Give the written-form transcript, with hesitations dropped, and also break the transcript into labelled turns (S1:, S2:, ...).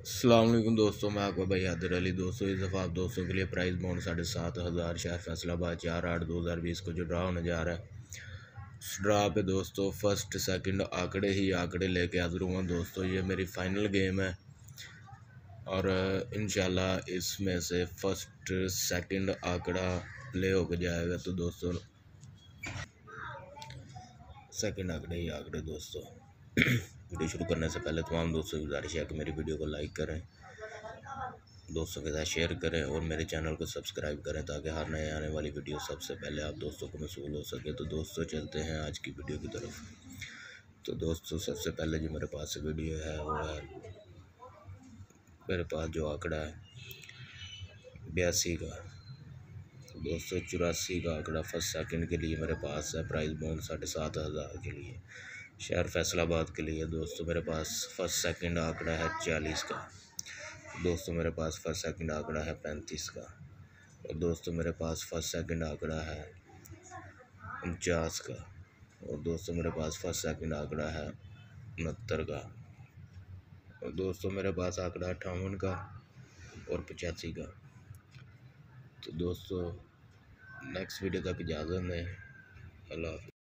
S1: अस्सलाम वालेकुम दोस्तों, मैं आपका भाई हैदर अली। दोस्तों इस दफ़ा आप दोस्तों के लिए प्राइस बॉन्ड 7,500 शहर फैसलाबाद 4/8/2020 को जो ड्रा होने जा रहा है उस ड्रा पे दोस्तों फर्स्ट सेकंड आंकड़े ही आंकड़े लेके हाजिर हुआ। दोस्तों ये मेरी फ़ाइनल गेम है और इंशाल्लाह इसमें से फर्स्ट सेकंड आंकड़ा प्ले होकर जाएगा। तो दोस्तों सेकंड आंकड़े ही आंकड़े दोस्तों वीडियो शुरू करने से पहले तमाम दोस्तों की गुजारिश है कि मेरी वीडियो को लाइक करें, दोस्तों के साथ शेयर करें और मेरे चैनल को सब्सक्राइब करें ताकि हर नए आने वाली वीडियो सबसे पहले आप दोस्तों को मसूल हो सके। तो दोस्तों चलते हैं आज की वीडियो की तरफ। तो दोस्तों सबसे पहले जो मेरे पास वीडियो है वो है, मेरे पास जो आंकड़ा है 82 का। दोस्तों 84 का आंकड़ा फर्स्ट सेकंड के लिए मेरे पास है। प्राइस बॉन्ड 7,500 के लिए शहर फैसलाबाद के लिए। दोस्तों मेरे पास फर्स्ट सेकंड आंकड़ा है 40 का। दोस्तों मेरे पास फर्स्ट सेकंड आंकड़ा है 35 का। और दोस्तों मेरे पास फर्स्ट सेकंड आंकड़ा है 49 का। और दोस्तों मेरे पास फर्स्ट सेकंड आंकड़ा है 69 का। और दोस्तों मेरे पास आंकड़ा 58 का और 85 का। तो दोस्तों नेक्स्ट वीडियो तक इजाज़त दें। अल्लाह हाफ़िज़।